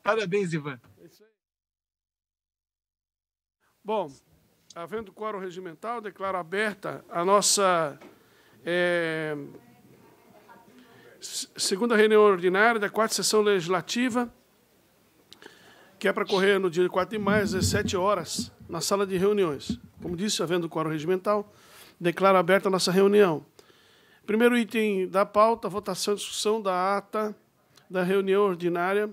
Parabéns, Ivan. Bom, havendo quórum regimental, declaro aberta a nossa segunda reunião ordinária da 4ª sessão legislativa, que é para correr no dia 4 de maio, às 17 horas, na sala de reuniões. Como disse, havendo quórum regimental, declaro aberta a nossa reunião. Primeiro item da pauta, votação e discussão da ata da reunião ordinária,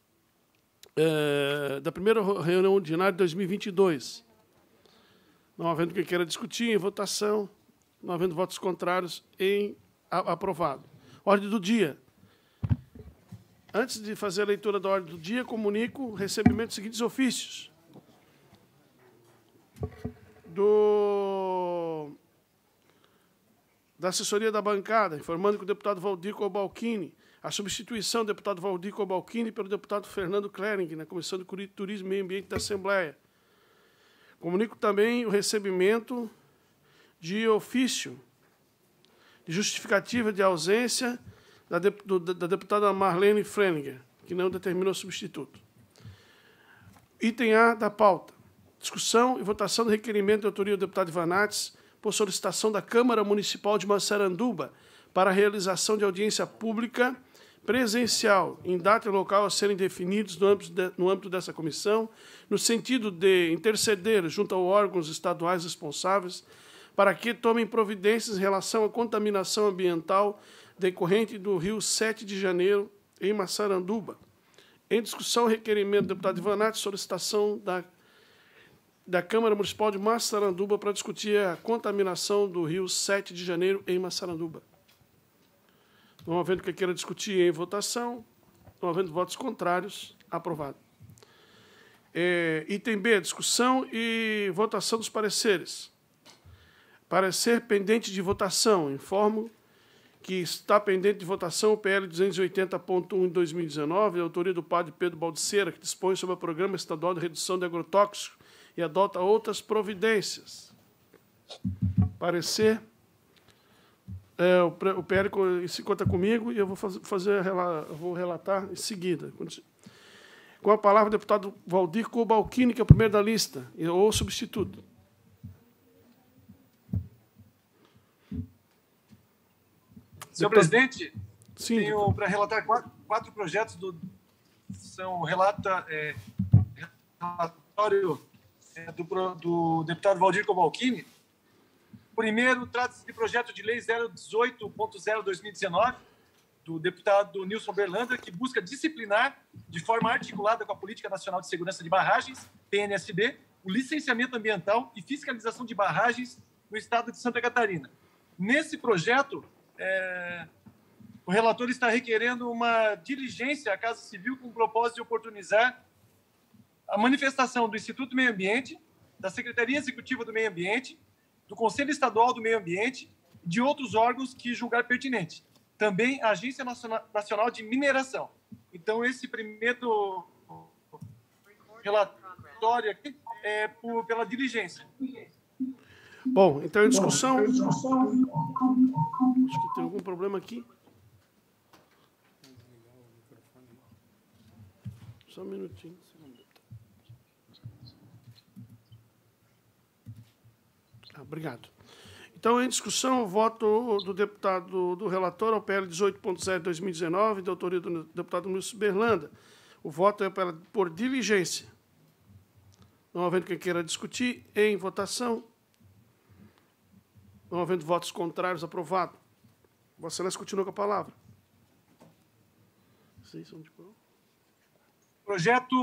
da primeira reunião ordinária de 2022. Não havendo quem queira discutir, em votação, não havendo votos contrários, aprovado. Ordem do dia. Antes de fazer a leitura da ordem do dia, comunico o recebimento dos seguintes ofícios. Da assessoria da bancada, informando que o deputado Valdir Cobalcini, a substituição do deputado Valdir Cobalcini pelo deputado Fernando Klering, na Comissão de Turismo e Meio Ambiente da Assembleia. Comunico também o recebimento de ofício de justificativa de ausência da deputada Marlene Freninger, que não determinou substituto. Item A da pauta. Discussão e votação do requerimento de autoria do deputado Ivan Nates por solicitação da Câmara Municipal de Massaranduba para a realização de audiência pública presencial, em data e local a serem definidos no âmbito dessa comissão, no sentido de interceder junto aos órgãos estaduais responsáveis para que tomem providências em relação à contaminação ambiental decorrente do Rio 7 de Janeiro, em Massaranduba. Em discussão, requerimento do deputado Ivan Nates, solicitação da Câmara Municipal de Massaranduba para discutir a contaminação do Rio 7 de Janeiro, em Massaranduba. Não havendo quem queira discutir em votação, não havendo votos contrários, aprovado. Item B, discussão e votação dos pareceres. Parecer pendente de votação. Informo que está pendente de votação o PL 280.1 de 2019, de autoria do padre Pedro Baldiceira, que dispõe sobre o Programa Estadual de Redução de Agrotóxicos e adota outras providências. Parecer. O PL se conta comigo e eu vou relatar em seguida. Com a palavra, o deputado Valdir Cobalcini, que é o primeiro da lista, ou substituto. Senhor presidente, sim, tenho para relatar quatro projetos são relatório do deputado Valdir Cobalcini. Primeiro, trata-se de projeto de lei 018.0/2019, do deputado Nilson Berlanda, que busca disciplinar, de forma articulada com a Política Nacional de Segurança de Barragens, PNSB, o licenciamento ambiental e fiscalização de barragens no estado de Santa Catarina. Nesse projeto, o relator está requerendo uma diligência à Casa Civil com o propósito de oportunizar a manifestação do Instituto Meio Ambiente, da Secretaria Executiva do Meio Ambiente, do Conselho Estadual do Meio Ambiente e de outros órgãos que julgar pertinente. Também a Agência Nacional de Mineração. Então, esse primeiro relatório aqui é pela diligência. Bom, então, em discussão... Acho que tem algum problema aqui. Só um minutinho. Obrigado. Então, em discussão, o voto do deputado do relator ao PL 18.0/2019, de autoria do deputado Nilson Berlanda. O voto é por diligência. Não havendo quem queira discutir, em votação. Não havendo votos contrários, aprovado. Vossa Excelência continua com a palavra. Projeto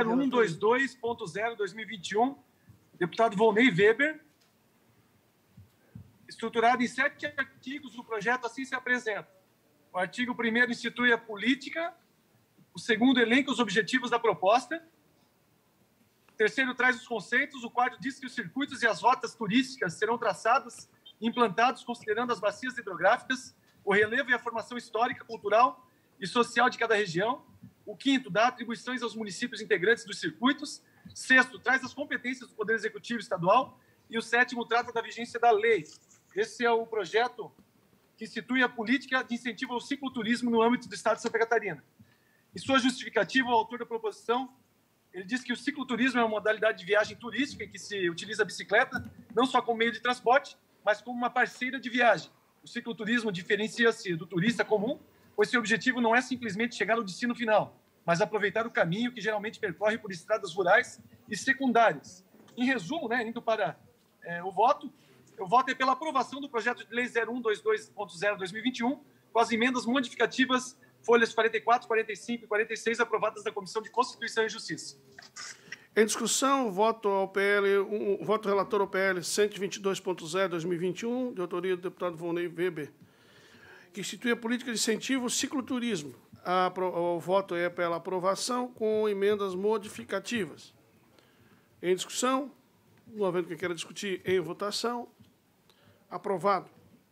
0122.0/2021, deputado Volney Weber. Estruturado em 7 artigos, o projeto assim se apresenta. O artigo 1º institui a política, o 2º elenca os objetivos da proposta, o 3º traz os conceitos, o 4º diz que os circuitos e as rotas turísticas serão traçados e implantados considerando as bacias hidrográficas, o relevo e a formação histórica, cultural e social de cada região. O 5º dá atribuições aos municípios integrantes dos circuitos. 6º traz as competências do Poder Executivo Estadual. E o 7º trata da vigência da lei. Esse é o projeto que institui a política de incentivo ao cicloturismo no âmbito do Estado de Santa Catarina. Em sua justificativa, o autor da proposição, ele diz que o cicloturismo é uma modalidade de viagem turística em que se utiliza a bicicleta não só como meio de transporte, mas como uma parceira de viagem. O cicloturismo diferencia-se do turista comum, pois seu objetivo não é simplesmente chegar ao destino final, mas aproveitar o caminho que geralmente percorre por estradas rurais e secundárias. Em resumo, né, indo para o voto é pela aprovação do projeto de lei 0122.0/2021, com as emendas modificativas folhas 44, 45 e 46 aprovadas da Comissão de Constituição e Justiça. Em discussão, voto relator ao PL 122.0/2021, de autoria do deputado Volney Weber, que institui a política de incentivo ao cicloturismo. O voto é pela aprovação com emendas modificativas. Em discussão, não havendo quem queira discutir, em votação, aprovado.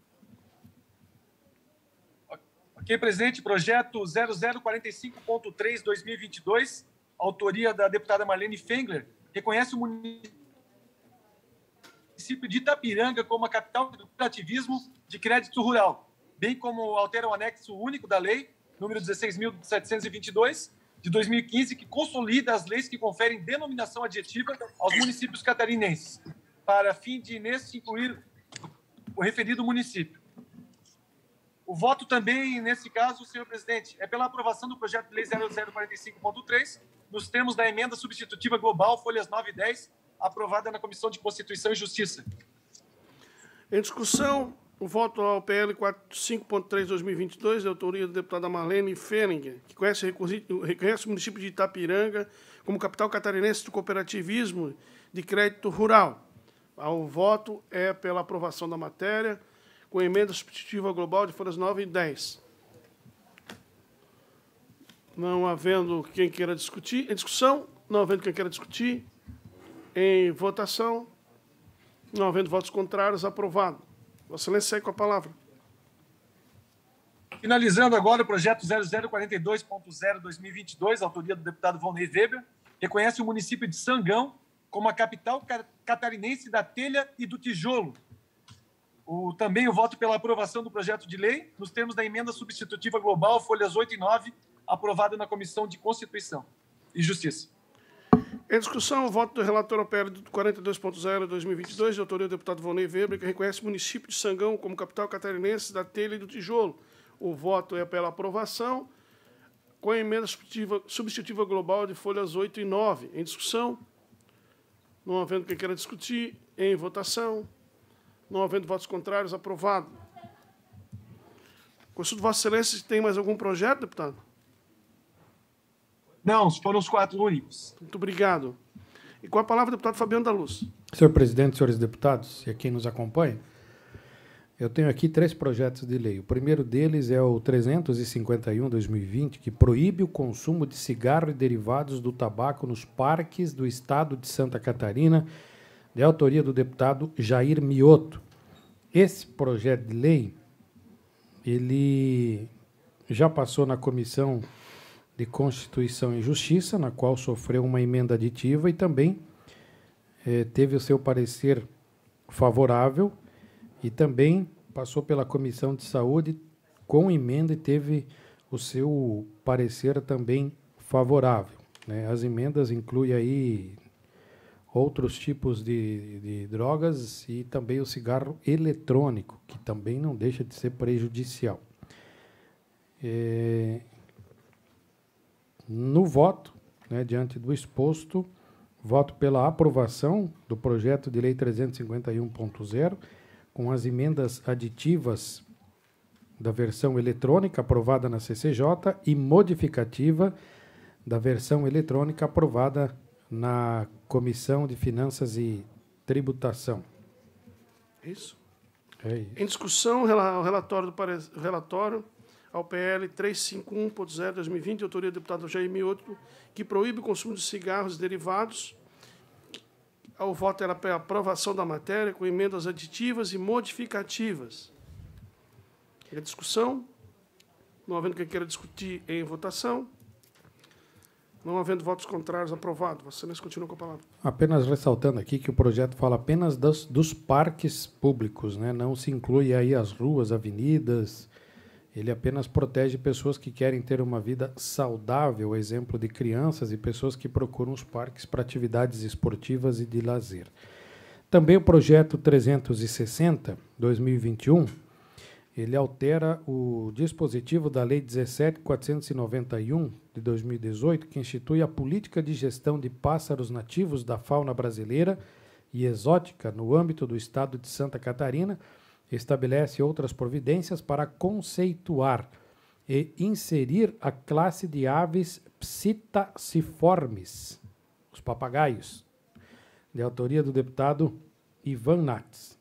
Ok, presidente. Projeto 0045.3/2022, autoria da deputada Marlene Fengler, reconhece o município de Itapiranga como a capital do cooperativismo de crédito rural, bem como altera o anexo único da lei, número 16.722, de 2015, que consolida as leis que conferem denominação adjetiva aos municípios catarinenses, para fim de, nesse, incluir o referido município. O voto também, nesse caso, senhor presidente, é pela aprovação do projeto de lei 0045.3, nos termos da emenda substitutiva global, folhas 9 e 10, aprovada na Comissão de Constituição e Justiça. Em discussão, o voto ao PL 45.3/2022, de autoria da deputada Marlene Fengler, que reconhece o município de Itapiranga como capital catarinense do cooperativismo de crédito rural. O voto é pela aprovação da matéria, com emenda substitutiva global de folhas 9 e 10. Não havendo quem queira discutir, em discussão, não havendo quem queira discutir, em votação, não havendo votos contrários, aprovado. Vossa Excelência segue com a palavra. Finalizando agora o projeto 0042.0/2022, autoria do deputado Volney Weber, reconhece o município de Sangão como a capital catarinense da telha e do tijolo. Também o voto pela aprovação do projeto de lei, nos termos da emenda substitutiva global, folhas 8 e 9, aprovada na Comissão de Constituição e Justiça. Em discussão, o voto do relator ao PL 42.0/2022, de autoria do deputado Volney Weber, que reconhece o município de Sangão como capital catarinense da telha e do tijolo. O voto é pela aprovação, com a emenda substitutiva global de folhas 8 e 9. Em discussão, não havendo quem queira discutir, em votação, não havendo votos contrários, aprovado. Consulto Vossa Excelência se tem mais algum projeto, deputado? Não, foram os 4 únicos. Muito obrigado. E com a palavra, o deputado Fabiano da Luz. Senhor presidente, senhores deputados e a quem nos acompanha, eu tenho aqui 3 projetos de lei. O primeiro deles é o 351/2020, que proíbe o consumo de cigarro e derivados do tabaco nos parques do estado de Santa Catarina, de autoria do deputado Jair Mioto. Esse projeto de lei, ele já passou na Comissão de Constituição e Justiça, na qual sofreu uma emenda aditiva e também teve o seu parecer favorável, e também passou pela Comissão de Saúde com emenda e teve o seu parecer também favorável, né? As emendas incluem aí outros tipos de drogas e também o cigarro eletrônico, que também não deixa de ser prejudicial. No voto, né, diante do exposto, voto pela aprovação do projeto de lei 351.0, com as emendas aditivas da versão eletrônica aprovada na CCJ e modificativa da versão eletrônica aprovada na Comissão de Finanças e Tributação. Isso. É isso. Em discussão, o relatório ao PL 351.0/2020, de autoria do deputado Jair Mioto, que proíbe o consumo de cigarros derivados. O voto era pela aprovação da matéria, com emendas aditivas e modificativas. Em discussão, não havendo quem queira discutir, em votação. Não havendo votos contrários, aprovado. Vossa Excelência continua com a palavra. Apenas ressaltando aqui que o projeto fala apenas dos parques públicos, né? Não se inclui aí as ruas, avenidas Ele apenas protege pessoas que querem ter uma vida saudável, exemplo de crianças e pessoas que procuram os parques para atividades esportivas e de lazer. Também o projeto 360/2021, ele altera o dispositivo da Lei 17.491 de 2018, que institui a política de gestão de pássaros nativos da fauna brasileira e exótica no âmbito do estado de Santa Catarina, estabelece outras providências para conceituar e inserir a classe de aves psittaciformes, os papagaios, de autoria do deputado Ivan Nats.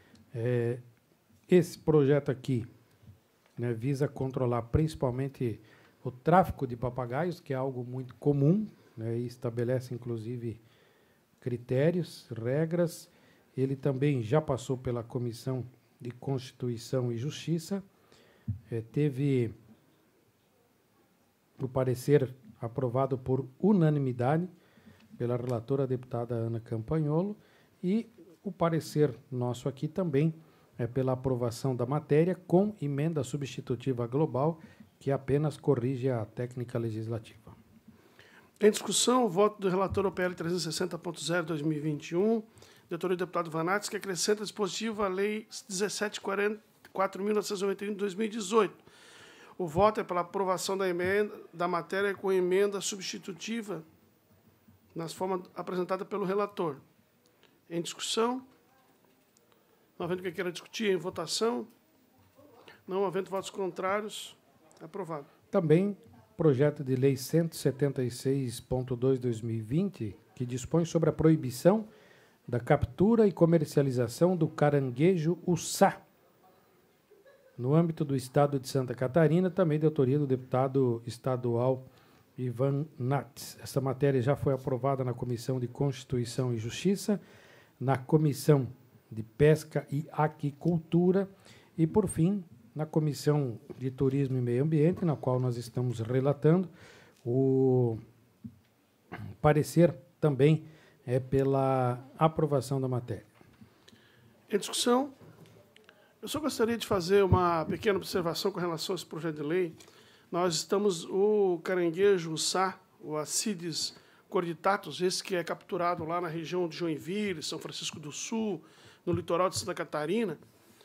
Esse projeto aqui, né, visa controlar principalmente o tráfico de papagaios, que é algo muito comum, né, e estabelece, inclusive, critérios, regras. Ele também já passou pela Comissão de Constituição e Justiça, teve o parecer aprovado por unanimidade pela relatora, a deputada Ana Campagnolo, e o parecer nosso aqui também é pela aprovação da matéria com emenda substitutiva global, que apenas corrige a técnica legislativa. Em discussão, o voto do relator OPL 360.0/2021, de autoria do deputado Vanates, que acrescenta dispositivo à Lei 17.491 de 2018. O voto é pela aprovação da emenda da matéria com emenda substitutiva nas formas apresentada pelo relator. Em discussão, não havendo quem queira discutir, em votação, não havendo votos contrários, aprovado. Também projeto de lei 176.2/2020, que dispõe sobre a proibição da captura e comercialização do caranguejo uçá no âmbito do estado de Santa Catarina, também de autoria do deputado estadual Ivan Nats. Essa matéria já foi aprovada na Comissão de Constituição e Justiça, na Comissão de Pesca e Aquicultura e, por fim, na Comissão de Turismo e Meio Ambiente, na qual nós estamos relatando. O parecer também é pela aprovação da matéria. Em discussão, eu só gostaria de fazer uma pequena observação com relação a esse projeto de lei. Nós estamos, o caranguejo uçá, o Acides corditatus, esse que é capturado lá na região de Joinville, São Francisco do Sul, no litoral de Santa Catarina,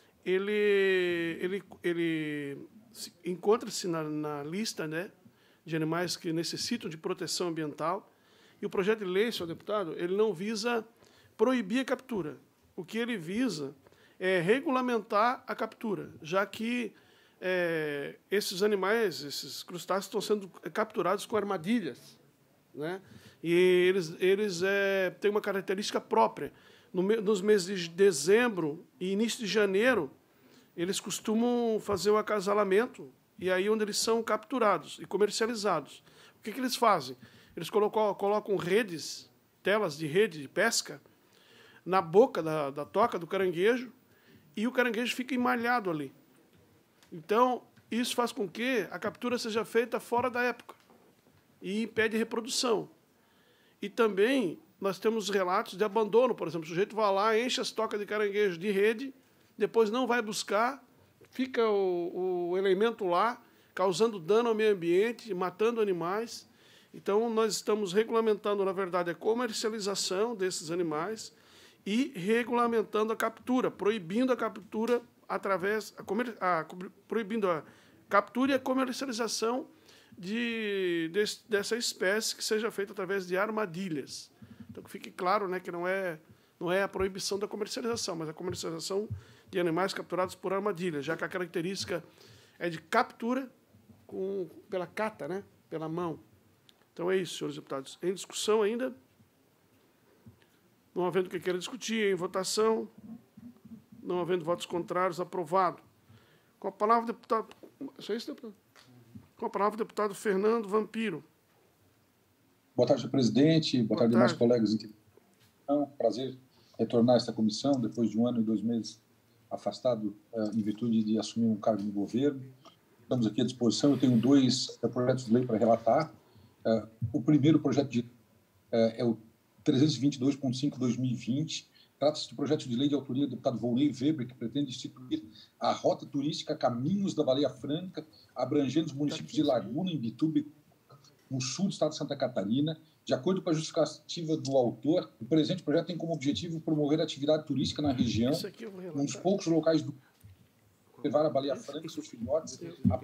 ele encontra-se na lista, né, de animais que necessitam de proteção ambiental. E o projeto de lei, senhor deputado, ele não visa proibir a captura. O que ele visa é regulamentar a captura, já que esses animais, esses crustáceos, estão sendo capturados com armadilhas, né? E eles têm uma característica própria. Nos meses de dezembro e início de janeiro, eles costumam fazer o acasalamento, e aí onde eles são capturados e comercializados. O que eles fazem? Eles colocam redes, telas de rede de pesca, na boca da toca do caranguejo, e o caranguejo fica emalhado ali. Então, isso faz com que a captura seja feita fora da época e impede reprodução. E também nós temos relatos de abandono, por exemplo, o sujeito vai lá, enche as tocas de caranguejo de rede, depois não vai buscar, fica o elemento lá, causando dano ao meio ambiente, matando animais. Então, nós estamos regulamentando, na verdade, a comercialização desses animais e regulamentando a captura, proibindo a captura proibindo a captura e a comercialização dessa espécie, que seja feita através de armadilhas. Então, que fique claro, né, que não é a proibição da comercialização, mas a comercialização de animais capturados por armadilha, já que a característica é de captura pela cata, né, pela mão. Então é isso, senhores deputados. Em discussão ainda, não havendo quem queira discutir, em votação, não havendo votos contrários, aprovado. Com a palavra, deputado... Isso é isso, deputado? Com a palavra, deputado Fernando Vampiro. Boa tarde, senhor presidente. Boa tarde, demais colegas. Prazer retornar a esta comissão depois de 1 ano e 2 meses afastado em virtude de assumir um cargo no governo. Estamos aqui à disposição. Eu tenho 2 projetos de lei para relatar. O primeiro projeto é o 322.5/2020, Trata-se de projeto de lei de autoria do deputado Volney Weber, que pretende instituir a rota turística Caminhos da Baleia Franca, abrangendo os municípios de Laguna, Imbituba, no sul do estado de Santa Catarina. De acordo com a justificativa do autor, o presente projeto tem como objetivo promover a atividade turística na região, um dos poucos locais do levar a Baleia Franca e seus filhotes a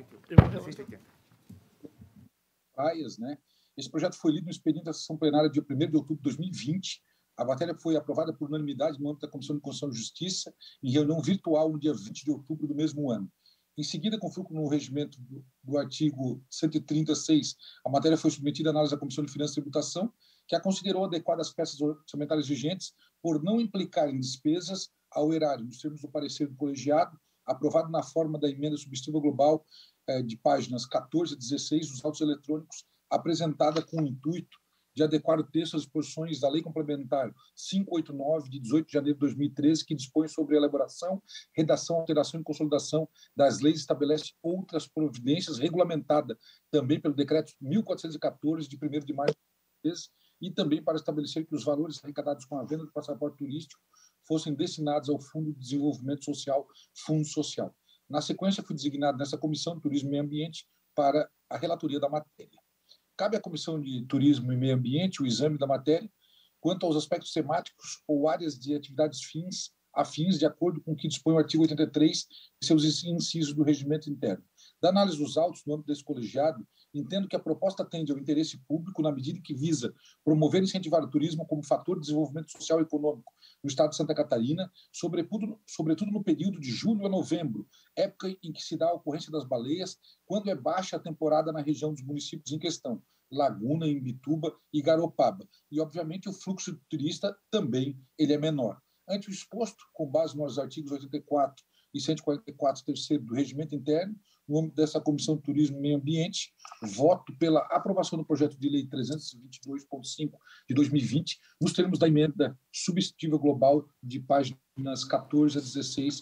praias, né? Esse projeto foi lido no expediente da sessão plenária dia 1º de outubro de 2020. A matéria foi aprovada por unanimidade no âmbito da Comissão de Constituição e Justiça em reunião virtual no dia 20 de outubro do mesmo ano. Em seguida, com foco no regimento do artigo 136, a matéria foi submetida à análise da Comissão de Finanças e Tributação, que a considerou adequada às peças orçamentárias vigentes por não implicar em despesas ao erário, nos termos do parecer do colegiado, aprovado na forma da emenda substitutiva global de páginas 14 a 16 dos autos eletrônicos, apresentada com o intuito de adequar o texto às disposições da Lei Complementar 589, de 18 de janeiro de 2013, que dispõe sobre a elaboração, redação, alteração e consolidação das leis e estabelece outras providências, regulamentada também pelo Decreto 1414, de 1º de maio de 2013, e também para estabelecer que os valores arrecadados com a venda do passaporte turístico fossem destinados ao Fundo de Desenvolvimento Social, Fundo Social. Na sequência, fui designado nessa Comissão de Turismo e Meio Ambiente para a relatoria da matéria. Cabe à Comissão de Turismo e Meio Ambiente o exame da matéria quanto aos aspectos temáticos ou áreas de atividades afins, de acordo com o que dispõe o artigo 83 e seus incisos do regimento interno. Da análise dos autos no âmbito desse colegiado, entendo que a proposta atende ao interesse público na medida que visa promover e incentivar o turismo como fator de desenvolvimento social e econômico no estado de Santa Catarina, sobretudo no período de julho a novembro, época em que se dá a ocorrência das baleias, quando é baixa a temporada na região dos municípios em questão, Laguna, Imbituba e Garopaba. E, obviamente, o fluxo de turista também ele é menor. Ante o exposto, com base nos artigos 84 e 144, terceiro do Regimento Interno, no âmbito dessa Comissão de Turismo e Meio Ambiente, voto pela aprovação do projeto de lei 322.5 de 2020, nos termos da emenda substitutiva global de páginas 14 a 16.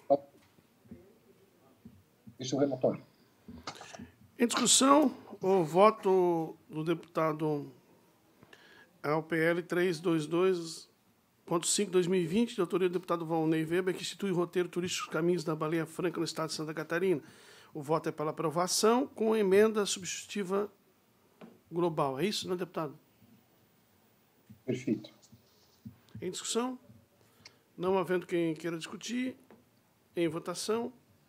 Esse é o relatório. Em discussão, o voto do deputado ao PL 322.5/2020, de autoria do deputado Volney Weber, que institui o roteiro turístico Caminhos da Baleia Franca no estado de Santa Catarina. O voto é pela aprovação com emenda substitutiva global. É isso, né, deputado? Perfeito. Em discussão? Não havendo quem queira discutir. Em votação?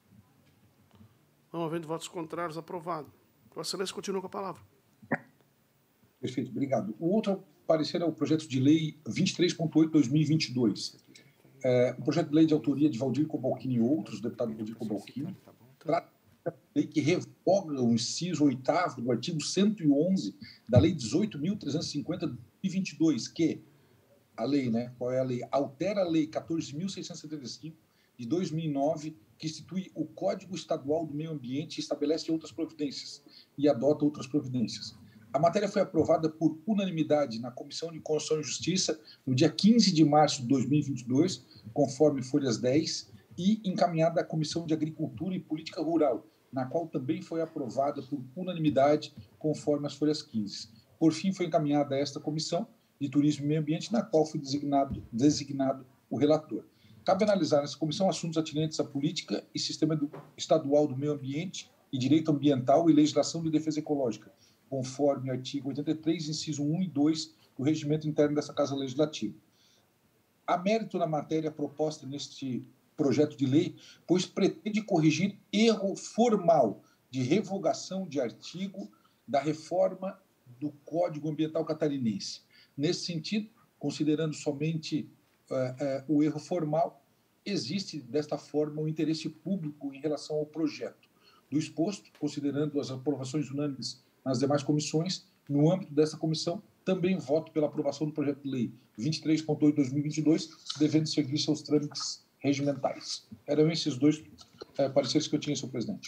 Não havendo votos contrários, aprovado. Vossa Excelência continua com a palavra. Perfeito, obrigado. O outro parecer é o projeto de lei 23.8/2022. O projeto de lei de autoria de Valdir Cobalcini e outros, deputado Valdir Cobalcini, trata de lei que revoga o inciso 8º do artigo 111 da Lei 18.350 de 2022, que a lei, né? Qual é a lei? Altera a Lei 14.675 de 2009, que institui o Código Estadual do Meio Ambiente e estabelece outras providências e adota outras providências. A matéria foi aprovada por unanimidade na Comissão de Constituição e Justiça no dia 15 de março de 2022, conforme folhas 10, e encaminhada à Comissão de Agricultura e Política Rural, na qual também foi aprovada por unanimidade, conforme as folhas 15. Por fim, foi encaminhada a esta Comissão de Turismo e Meio Ambiente, na qual foi designado o relator. Cabe analisar nessa comissão assuntos atinentes à política e sistema estadual do meio ambiente e direito ambiental e legislação de defesa ecológica, conforme o artigo 83, inciso 1 e 2 do regimento interno dessa Casa Legislativa. Há mérito na matéria proposta neste projeto de lei, pois pretende corrigir erro formal de revogação de artigo da reforma do Código Ambiental Catarinense. Nesse sentido, considerando somente o erro formal, existe, desta forma, um interesse público em relação ao projeto. Do exposto, considerando as aprovações unânimes nas demais comissões, no âmbito dessa comissão, também voto pela aprovação do projeto de lei 23.8/2022, devendo seguir seus trâmites regimentais. Eram esses dois pareceres que eu tinha, senhor presidente.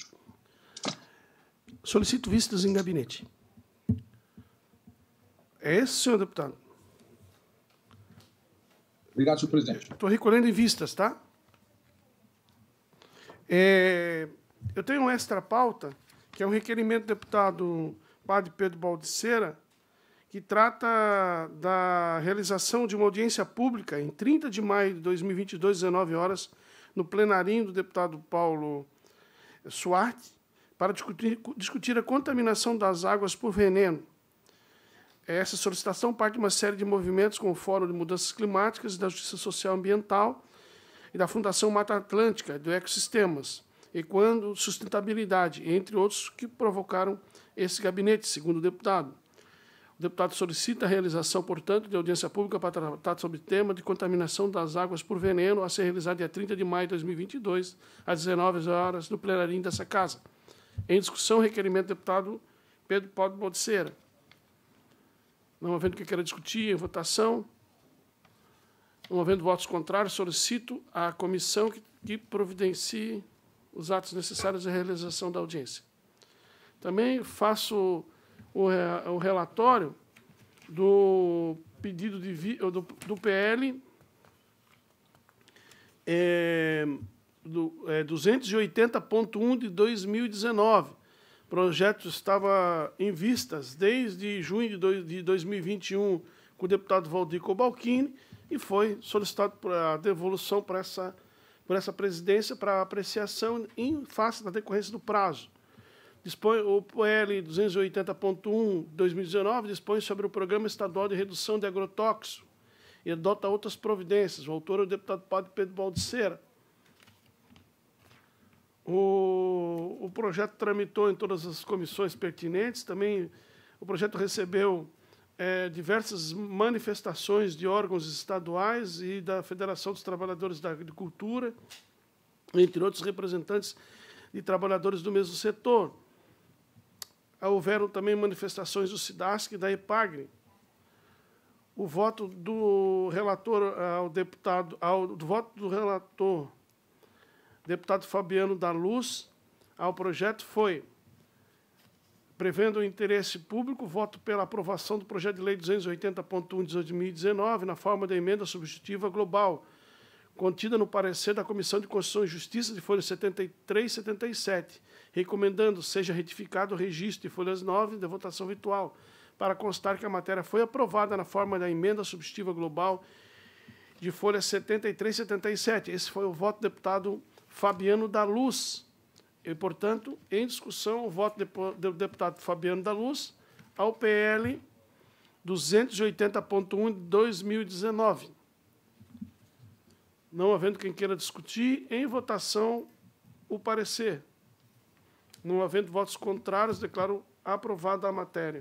Solicito vistas em gabinete. É esse, senhor deputado? Obrigado, senhor presidente. Estou recolhendo em vistas, tá? Eu tenho um extra pauta, que é um requerimento do deputado Padre Pedro Baldiceira, que trata da realização de uma audiência pública em 30 de maio de 2022, 19 horas, no plenarinho do deputado Paulo Suarte, para discutir a contaminação das águas por veneno. Essa solicitação parte de uma série de movimentos com o Fórum de Mudanças Climáticas e da Justiça Social e Ambiental e da Fundação Mata Atlântica, do Ecossistemas, Equando Sustentabilidade, entre outros que provocaram esse gabinete, segundo o deputado. O deputado solicita a realização, portanto, de audiência pública para tratar sobre o tema de contaminação das águas por veneno, a ser realizada dia 30 de maio de 2022, às 19 horas, no plenarinho dessa casa. Em discussão, requerimento do deputado Pedro Paulo Baldiceira. Não havendo o que queira discutir, em votação. Não havendo votos contrários, solicito à comissão que providencie os atos necessários à realização da audiência. Também faço o relatório do pedido do PL 280.1 de 2019. O projeto estava em vistas desde junho de 2021 com o deputado Valdir Cobalcini e foi solicitado a devolução para essa presidência para apreciação em face da decorrência do prazo. O PL 280.1 de 2019 dispõe sobre o Programa Estadual de Redução de Agrotóxicos e adota outras providências. O autor é o deputado Padre Pedro Baldiceira. O projeto tramitou em todas as comissões pertinentes. Também o projeto recebeu diversas manifestações de órgãos estaduais e da Federação dos Trabalhadores da Agricultura, entre outros representantes de trabalhadores do mesmo setor. Houveram também manifestações do SIDASC e da EPAGRE. O voto do relator deputado Fabiano da Luz, ao projeto foi, prevendo o interesse público, voto pela aprovação do projeto de lei 280.1 de 2019, na forma da emenda substitutiva global, contida no parecer da Comissão de Constituição e Justiça de folhas 73 e 77, recomendando seja retificado o registro de folhas 9 da votação virtual, para constar que a matéria foi aprovada na forma da emenda substitutiva global de folhas 73 e 77. Esse foi o voto do deputado Fabiano da Luz. E, portanto, em discussão, o voto do deputado Fabiano da Luz ao PL 280.1 de 2019. Não havendo quem queira discutir, em votação, o parecer. Não havendo votos contrários, declaro aprovada a matéria.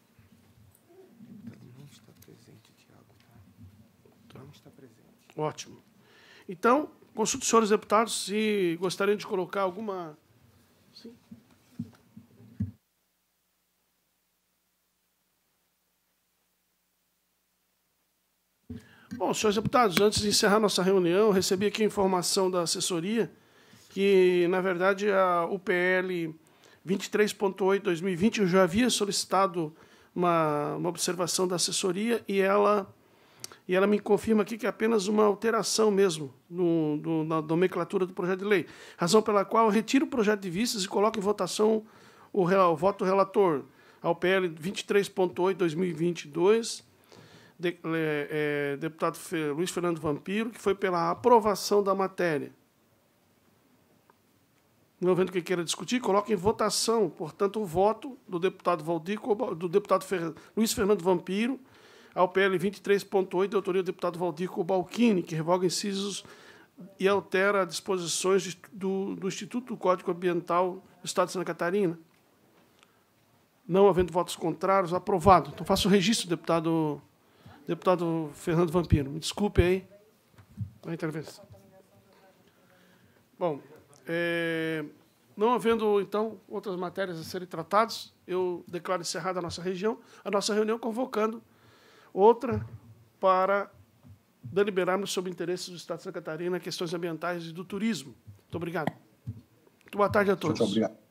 Não está presente, Tiago. Não está presente. Ótimo. Então, consulto os senhores deputados se gostariam de colocar alguma... Sim. Bom, senhores deputados, antes de encerrar nossa reunião, recebi aqui a informação da assessoria que, na verdade, a UPL 23.8/2020, eu já havia solicitado uma observação da assessoria e ela me confirma aqui que é apenas uma alteração mesmo na nomenclatura do projeto de lei, razão pela qual eu retiro o projeto de vistas e coloco em votação o voto do relator ao PL 23.8/2022, deputado Luiz Fernando Vampiro, que foi pela aprovação da matéria. Não havendo quem queira discutir, coloca em votação, portanto, o voto do deputado Luiz Fernando Vampiro ao PL 23.8, de autoria do deputado Valdir Cobalcini, que revoga incisos e altera disposições do Instituto do Código Ambiental do Estado de Santa Catarina. Não havendo votos contrários, aprovado. Então, faço o registro, deputado Fernando Vampiro. Me desculpe aí a intervenção. Bom, não havendo, então, outras matérias a serem tratadas, eu declaro encerrada a nossa reunião, convocando outra para deliberarmos sobre interesses do Estado de Santa Catarina, questões ambientais e do turismo. Muito obrigado. Muito boa tarde a todos. Muito obrigado.